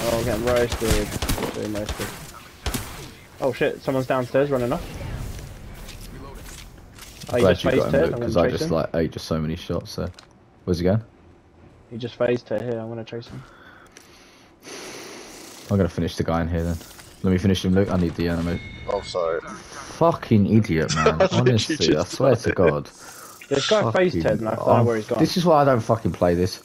Oh, I'm getting roasted. Getting roasted. Oh shit, someone's downstairs running off. I'm glad you got him, Luke, because I just like ate just so many shots there. Where's he going? He just phased to here, I'm gonna chase him. I'm gonna finish the guy in here then. Let me finish him, Luke. I need the enemy. Oh, sorry. Fucking idiot, man. Honestly, I swear to God. This guy phased Ted and I don't know where he's gone. This is why I don't fucking play this.